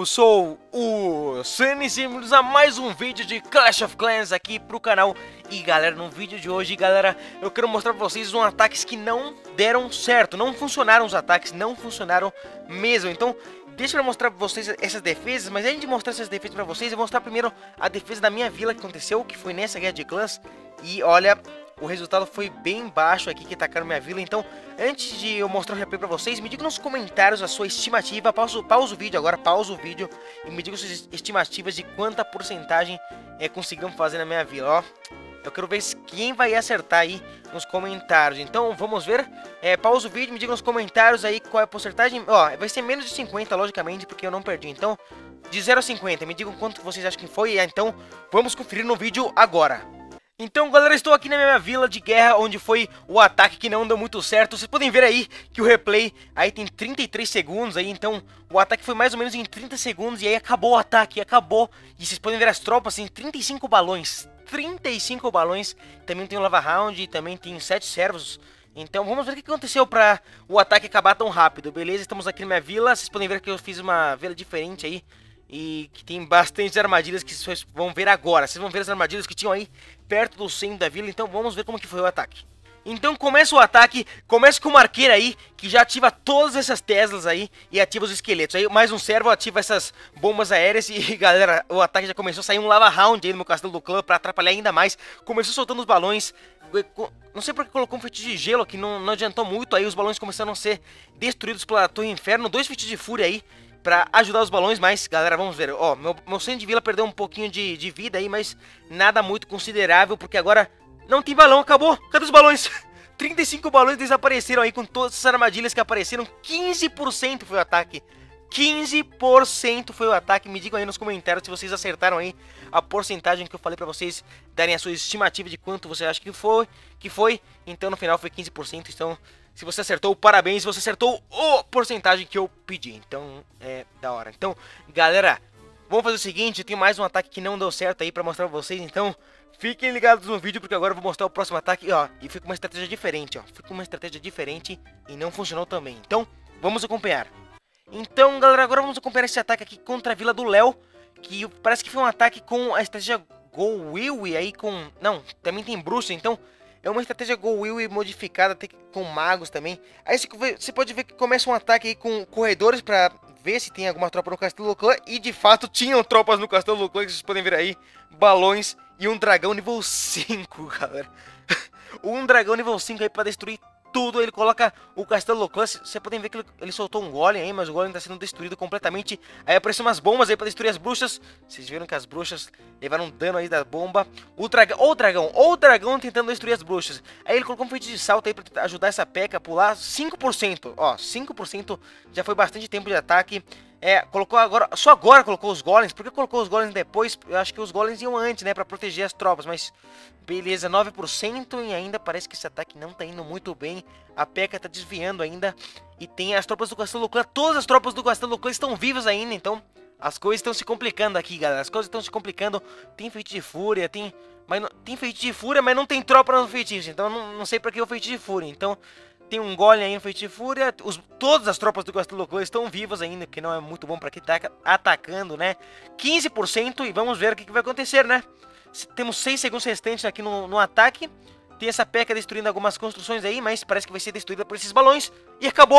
sou o Sunny, bem-vindos a mais um vídeo de Clash of Clans aqui pro canal. E galera, no vídeo de hoje, galera, eu quero mostrar pra vocês uns ataques que não deram certo. Não funcionaram os ataques, não funcionaram mesmo. Então, deixa eu mostrar pra vocês essas defesas. Mas antes de mostrar essas defesas pra vocês, eu vou mostrar primeiro a defesa da minha vila que aconteceu, que foi nessa guerra de clãs. E olha, o resultado foi bem baixo aqui que atacaram minha vila. Então, antes de eu mostrar o replay pra vocês, me diga nos comentários a sua estimativa. Pausa o vídeo agora, pausa o vídeo e me diga suas estimativas de quanta porcentagem conseguimos fazer na minha vila, ó. Eu quero ver quem vai acertar aí nos comentários. Então, vamos ver. Pausa o vídeo, me diga nos comentários aí qual é a porcentagem. Ó, vai ser menos de 50, logicamente, porque eu não perdi. Então, de 0 a 50, me digam quanto vocês acham que foi. Então, vamos conferir no vídeo agora. Então, galera, estou aqui na minha vila de guerra, onde foi o ataque que não deu muito certo. Vocês podem ver aí que o replay aí tem 33 segundos aí, então o ataque foi mais ou menos em 30 segundos e aí acabou o ataque, acabou. E vocês podem ver as tropas em 35 balões, 35 balões. Também tem o Lava Round e também tem 7 servos. Então vamos ver o que aconteceu para o ataque acabar tão rápido, beleza? Estamos aqui na minha vila, vocês podem ver que eu fiz uma vila diferente aí. E que tem bastante armadilhas que vocês vão ver agora. Vocês vão ver as armadilhas que tinham aí perto do centro da vila. Então vamos ver como que foi o ataque. Então começa o ataque, começa com uma arqueira aí, que já ativa todas essas Teslas aí e ativa os esqueletos. Aí mais um servo ativa essas bombas aéreas e galera, o ataque já começou a sair um Lava Round aí no meu castelo do clã pra atrapalhar ainda mais. Começou soltando os balões, não sei porque colocou um feitiço de gelo aqui, não adiantou muito. Aí os balões começaram a ser destruídos pela Torre Inferno, 2 feitiços de fúria aí pra ajudar os balões, mas, galera, vamos ver. Ó, meu centro de vila perdeu um pouquinho de vida aí, mas nada muito considerável, porque agora não tem balão, acabou. Cadê os balões? 35 balões desapareceram aí com todas essas armadilhas que apareceram. 15% foi o ataque. 15% foi o ataque. Me digam aí nos comentários se vocês acertaram aí a porcentagem que eu falei pra vocês darem a sua estimativa de quanto você acha que foi. Então no final foi 15%. Então se você acertou, parabéns. Se você acertou a porcentagem que eu pedi. Então é da hora. Então galera, vamos fazer o seguinte. Eu tenho mais um ataque que não deu certo aí pra mostrar pra vocês. Então fiquem ligados no vídeo porque agora eu vou mostrar o próximo ataque. Ó, e foi com uma estratégia diferente, ó. Foi com uma estratégia diferente e não funcionou também. Então vamos acompanhar. Então, galera, agora vamos acompanhar esse ataque aqui contra a vila do Léo, que parece que foi um ataque com a estratégia Go Will aí com... Não, também tem bruxa, então é uma estratégia Go Will modificada com magos também. Aí você pode ver que começa um ataque aí com corredores pra ver se tem alguma tropa no castelo do clã. E de fato tinham tropas no castelo do clã, que vocês podem ver aí, balões e um dragão nível 5, galera. Um dragão nível 5 aí pra destruir tudo. Ele coloca o castelo do clã. Vocês podem ver que ele soltou um golem aí, mas o golem tá sendo destruído completamente. Aí apareceu umas bombas aí pra destruir as bruxas. Vocês viram que as bruxas levaram dano aí da bomba. O dragão tentando destruir as bruxas. Aí ele colocou um feitiço de salto aí pra ajudar essa P.E.K.K.A a pular. 5%, ó, 5% já foi bastante tempo de ataque. Colocou agora, só agora colocou os golems. Por que colocou os golems depois? Eu acho que os golems iam antes, né, pra proteger as tropas. Mas beleza, 9% e ainda parece que esse ataque não tá indo muito bem. A P.E.K.K.A tá desviando ainda. E tem as tropas do castelo do clã. Todas as tropas do castelo do clã estão vivas ainda, então as coisas estão se complicando aqui, galera. As coisas estão se complicando. Tem feitiço de fúria, tem feitiço de fúria, mas não tem tropa no feitiço. Então não sei pra que o feitiço de fúria. Então tem um golem aí no feitiço de fúria. Todas as tropas do castelo do clã estão vivas ainda, que não é muito bom pra quem tá atacando, né? 15% e vamos ver o que vai acontecer, né? Temos 6 segundos restantes aqui no ataque. Tem essa P.E.K.K.A destruindo algumas construções aí, mas parece que vai ser destruída por esses balões. E acabou!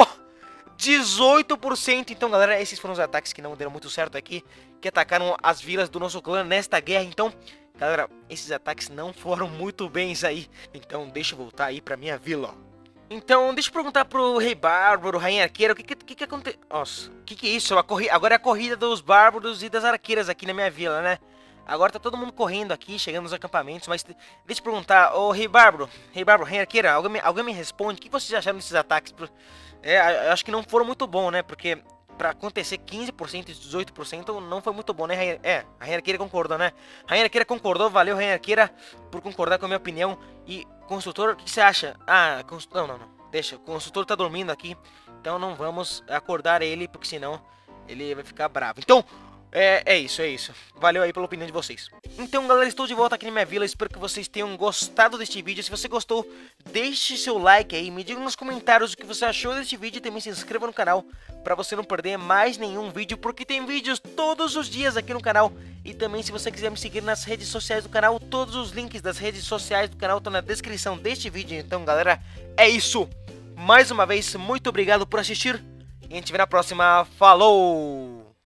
18%. Então, galera, esses foram os ataques que não deram muito certo aqui, que atacaram as vilas do nosso clã nesta guerra. Então, galera, esses ataques não foram muito bens aí. Então, deixa eu voltar aí pra minha vila, ó. Então, deixa eu perguntar pro Rei Bárbaro, Rainha Arqueira, o que aconteceu? Nossa, o que é isso? Agora é a corrida dos bárbaros e das arqueiras aqui na minha vila, né? Agora tá todo mundo correndo aqui, chegando nos acampamentos, mas deixa eu perguntar, ô Rei Bárbaro, Rainha Arqueira, alguém me responde, o que vocês acharam desses ataques? Eu acho que não foram muito bons, né? Porque pra acontecer 15% e 18% não foi muito bom, né? A Rainha Arqueira concordou, né? Rainha Arqueira concordou, valeu Rainha Arqueira por concordar com a minha opinião. E construtor, o que você acha? Não, deixa, o construtor tá dormindo aqui, então não vamos acordar ele, porque senão ele vai ficar bravo. Então, É isso, é isso. Valeu aí pela opinião de vocês. Então, galera, estou de volta aqui na minha vila. Espero que vocês tenham gostado deste vídeo. Se você gostou, deixe seu like aí. Me diga nos comentários o que você achou deste vídeo. E também se inscreva no canal para você não perder mais nenhum vídeo, porque tem vídeos todos os dias aqui no canal. E também, se você quiser me seguir nas redes sociais do canal, todos os links das redes sociais do canal estão na descrição deste vídeo. Então, galera, é isso. Mais uma vez, muito obrigado por assistir. E a gente vê na próxima. Falou!